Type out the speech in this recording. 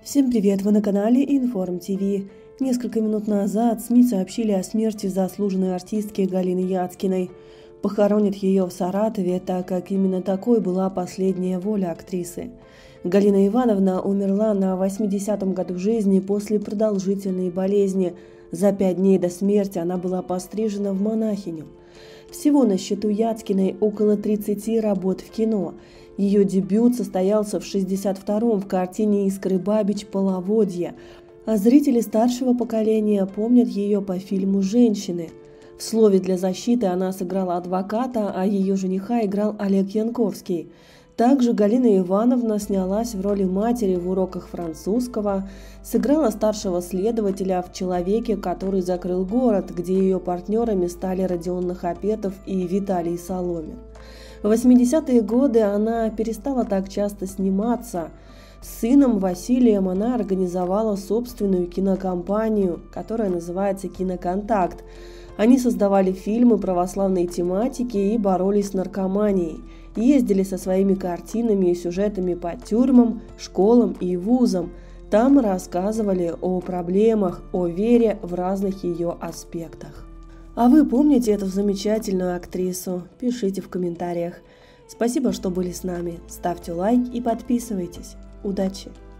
Всем привет! Вы на канале Информ ТВ. Несколько минут назад СМИ сообщили о смерти заслуженной артистки Галины Яцкиной. Похоронят ее в Саратове, так как именно такой была последняя воля актрисы. Галина Ивановна умерла на 80-м году жизни после продолжительной болезни. За 5 дней до смерти она была пострижена в монахиню. Всего на счету Яцкиной около 30 работ в кино. Ее дебют состоялся в 1962-м в картине Искры Бабич «Половодье», а зрители старшего поколения помнят ее по фильму «Женщины». В «Слове для защиты» она сыграла адвоката, а ее жениха играл Олег Янковский. Также Галина Ивановна снялась в роли матери в «Уроках французского», сыграла старшего следователя в «Человеке, который закрыл город», где ее партнерами стали Родион Нахапетов и Виталий Соломин. В 80-е годы она перестала так часто сниматься. С сыном Василием она организовала собственную кинокомпанию, которая называется «Киноконтакт». Они создавали фильмы православной тематики и боролись с наркоманией. Ездили со своими картинами и сюжетами по тюрьмам, школам и вузам. Там рассказывали о проблемах, о вере в разных ее аспектах. А вы помните эту замечательную актрису? Пишите в комментариях. Спасибо, что были с нами. Ставьте лайк и подписывайтесь. Удачи!